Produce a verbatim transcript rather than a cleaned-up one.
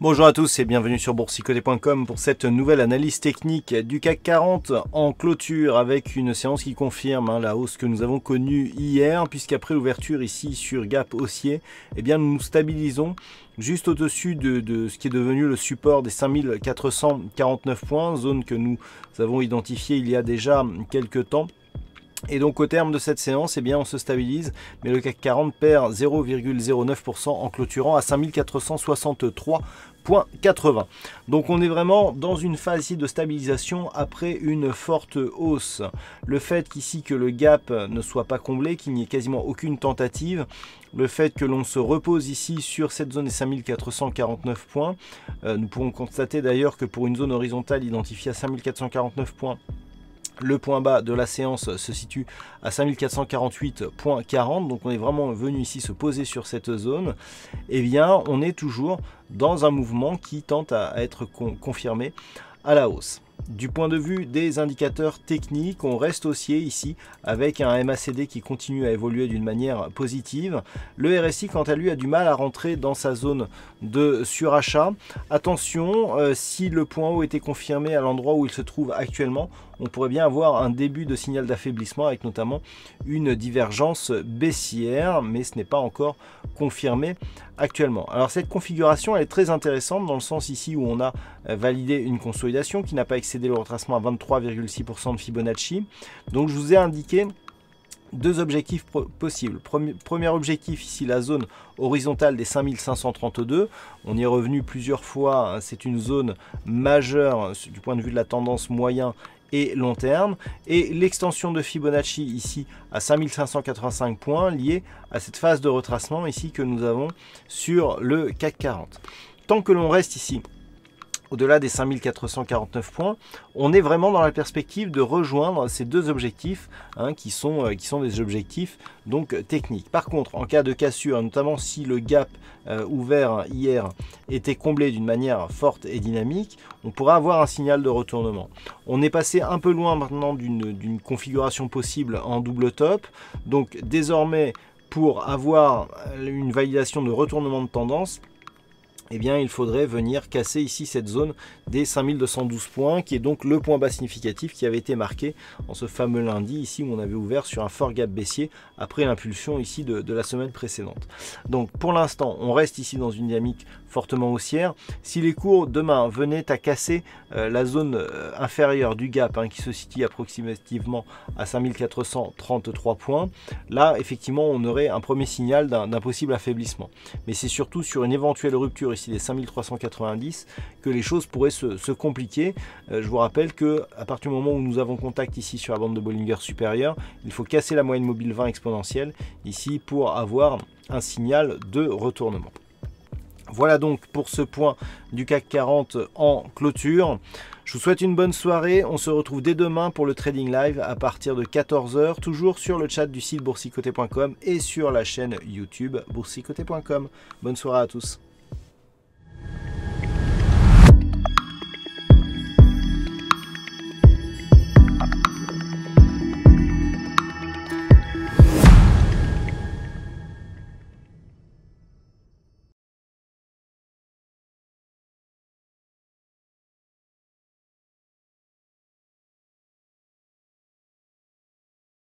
Bonjour à tous et bienvenue sur boursicoté point com pour cette nouvelle analyse technique du C A C quarante en clôture avec une séance qui confirme hein, la hausse que nous avons connue hier, puisqu'après l'ouverture ici sur gap haussier, eh bien nous nous stabilisons juste au-dessus de, de ce qui est devenu le support des cinq mille quatre cent quarante-neuf points, zone que nous avons identifiée il y a déjà quelques temps. Et donc au terme de cette séance, eh bien, on se stabilise, mais le C A C quarante perd zéro virgule zéro neuf pour cent en clôturant à cinq mille quatre cent soixante-trois virgule quatre-vingts. Donc on est vraiment dans une phase ici de stabilisation après une forte hausse. Le fait qu'ici que le gap ne soit pas comblé, qu'il n'y ait quasiment aucune tentative, le fait que l'on se repose ici sur cette zone des cinq mille quatre cent quarante-neuf points, euh, nous pourrons constater d'ailleurs que pour une zone horizontale identifiée à cinq mille quatre cent quarante-neuf points, le point bas de la séance se situe à cinq mille quatre cent quarante-huit virgule quarante, donc on est vraiment venu ici se poser sur cette zone. Eh bien, on est toujours dans un mouvement qui tente à être con confirmé à la hausse. Du point de vue des indicateurs techniques, on reste haussier ici avec un M A C D qui continue à évoluer d'une manière positive. Le R S I, quant à lui, a du mal à rentrer dans sa zone de surachat. Attention, euh, si le point haut était confirmé à l'endroit où il se trouve actuellement, on pourrait bien avoir un début de signal d'affaiblissement avec notamment une divergence baissière, mais ce n'est pas encore confirmé actuellement. Alors cette configuration elle est très intéressante dans le sens ici où on a validé une consolidation qui n'a pas excédé le retracement à vingt-trois virgule six pour cent de Fibonacci. Donc je vous ai indiqué deux objectifs possibles. Premier, premier objectif ici, la zone horizontale des cinq mille cinq cent trente-deux. On y est revenu plusieurs fois, c'est une zone majeure du point de vue de la tendance moyen et long terme, et l'extension de Fibonacci ici à cinq mille cinq cent quatre-vingt-cinq points liée à cette phase de retracement ici que nous avons sur le C A C quarante. Tant que l'on reste ici au-delà des cinq mille quatre cent quarante-neuf points, on est vraiment dans la perspective de rejoindre ces deux objectifs hein, qui, sont, euh, qui sont des objectifs donc techniques. Par contre, en cas de cassure, notamment si le gap euh, ouvert hier était comblé d'une manière forte et dynamique, on pourra avoir un signal de retournement. On est passé un peu loin maintenant d'une configuration possible en double top. Donc désormais, pour avoir une validation de retournement de tendance, eh bien, il faudrait venir casser ici cette zone des cinq mille deux cent douze points, qui est donc le point bas significatif qui avait été marqué en ce fameux lundi, ici où on avait ouvert sur un fort gap baissier après l'impulsion ici de, de la semaine précédente. Donc, pour l'instant, on reste ici dans une dynamique fortement haussière. Si les cours demain venaient à casser euh, la zone euh, inférieure du gap, hein, qui se situe approximativement à cinq mille quatre cent trente-trois points, là, effectivement, on aurait un premier signal d'un possible affaiblissement. Mais c'est surtout sur une éventuelle rupture ici des cinq mille trois cent quatre-vingt-dix que les choses pourraient se, se compliquer. Euh, je vous rappelle que à partir du moment où nous avons contact ici sur la bande de Bollinger supérieure, il faut casser la moyenne mobile vingt exponentielle ici pour avoir un signal de retournement. Voilà donc pour ce point du C A C quarante en clôture. Je vous souhaite une bonne soirée. On se retrouve dès demain pour le Trading Live à partir de quatorze heures, toujours sur le chat du site boursicoté point com et sur la chaîne YouTube boursicoté point com. Bonne soirée à tous.